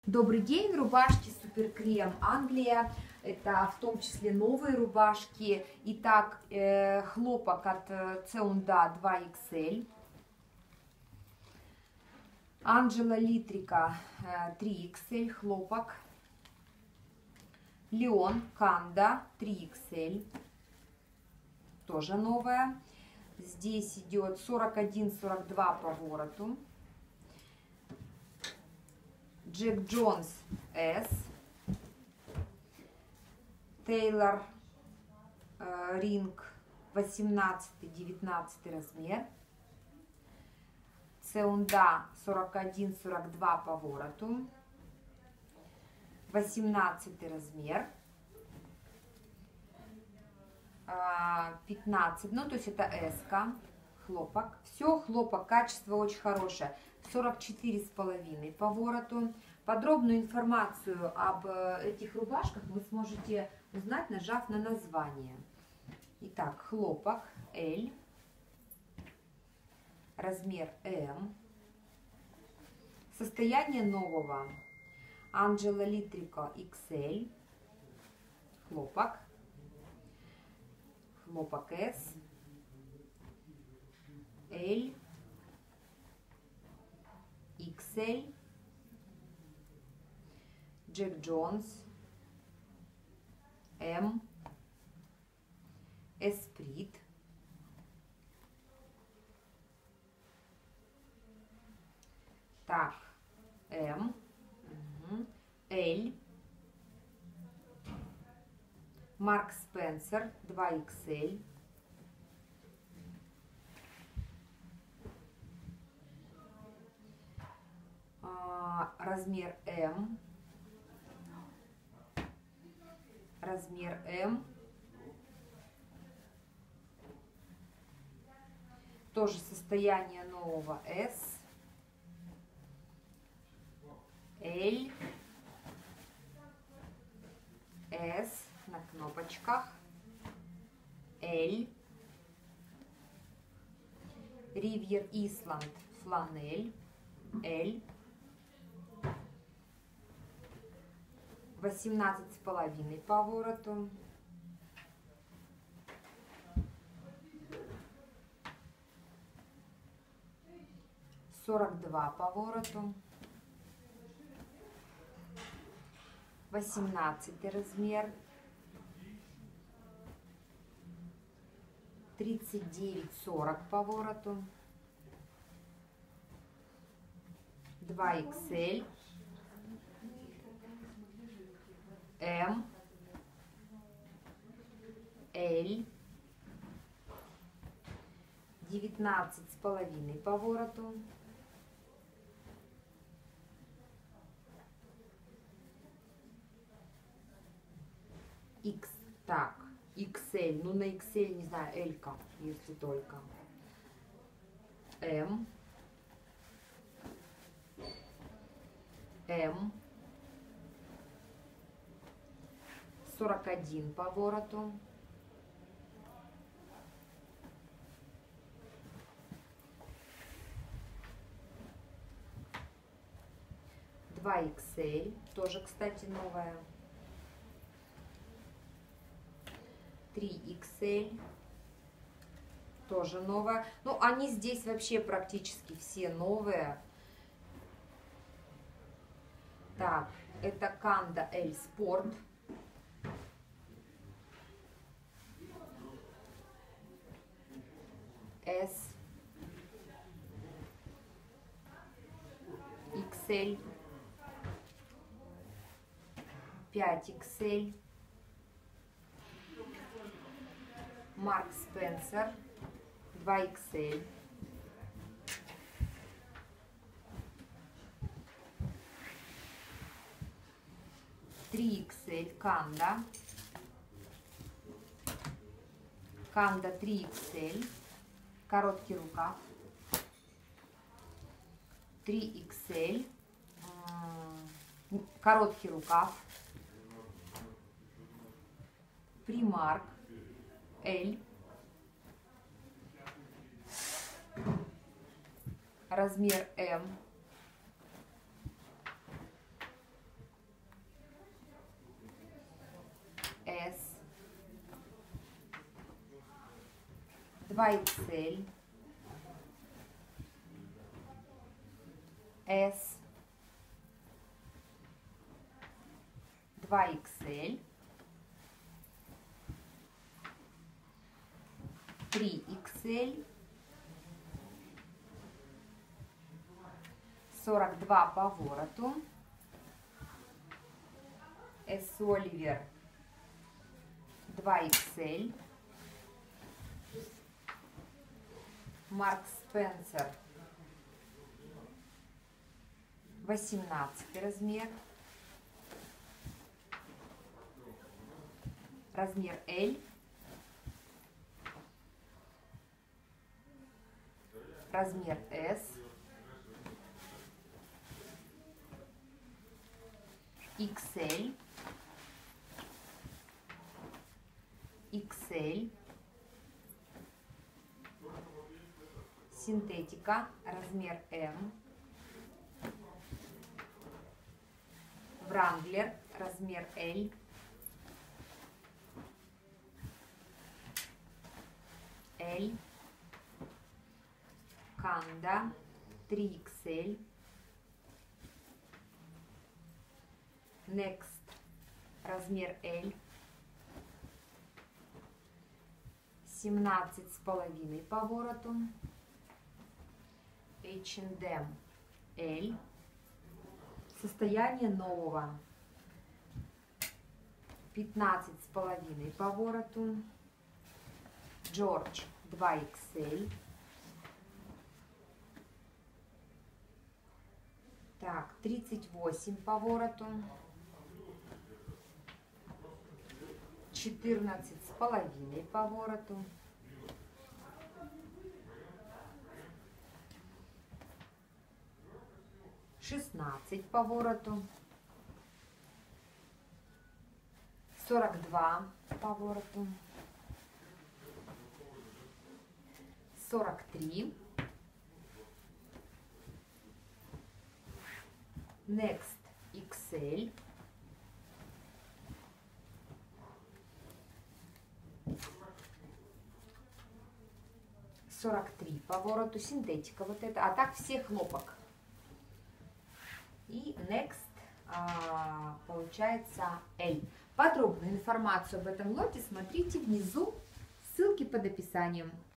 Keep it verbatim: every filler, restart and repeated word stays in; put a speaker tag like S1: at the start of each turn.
S1: Добрый день, рубашки Супер Крем Англия, это в том числе новые рубашки. Итак, э, хлопок от Цеунда два икс эль, Анджела Литрика э, три икс эль хлопок, Леон Канда три икс эль, тоже новая. Здесь идет сорок один сорок два по вороту. Джек Джонс эс, Тейлор э, Ринг восемнадцатый девятнадцатый размер, Цеунда сорок один сорок два по вороту, восемнадцатый размер, э, пятнадцать, ну то есть это эска, хлопок. Все хлопок, качество очень хорошее. сорок четыре с половиной по вороту. Подробную информацию об этих рубашках вы сможете узнать, нажав на название. Итак, хлопок L, размер эм, состояние нового Анджела Литрика икс эль, хлопок, хлопок S, L, икс эль, Джек Джонс, М, Эсприт, так, М, Л, Марк Спенсер два икс эль, размер М, размер М, тоже состояние нового S, L, S на кнопочках, L, Ривьер Исланд фланель, L, восемнадцать с половиной по вороту, сорок два по вороту, восемнадцатый размер, тридцать девять сорок по вороту, два икс эль, М, Л, девятнадцать с половиной по вороту, X, так, икс эль, ну на икс эль, не знаю, L-ка, если только, М, М, сорок один по вороту, два икс эль, тоже, кстати, новая, три икс эль, тоже новая. Ну, они здесь вообще практически все новые. Так, это Канда L Sport. S, икс эль, пять икс эль, Марк Спенсер два икс эль, три икс эль Канда, Канда три икс эль, короткий рукав, три икс эль, короткий рукав, Примарк L, размер М, два икс эль, S, два икс эль, три икс эль, сорок два по вороту, S Oliver два икс эль, Марк Спенсер восемнадцатый размер, размер L, размер S, икс эль, икс эль, синтетика, размер М, Wrangler, размер L, L, Kanda, три икс эль, Next, размер L, семнадцать с половиной по вороту, эйч энд эм L, состояние нового, пятнадцать с половиной по вороту, George два икс эль, так, тридцать восемь по вороту, четырнадцать с половиной по вороту, шестнадцать по вороту, сорок два по вороту, сорок три, Next икс эль, сорок три по вороту, синтетика вот это, а так все хлопок. И Next а, получается L. Подробную информацию об этом лоте смотрите внизу, ссылки под описанием.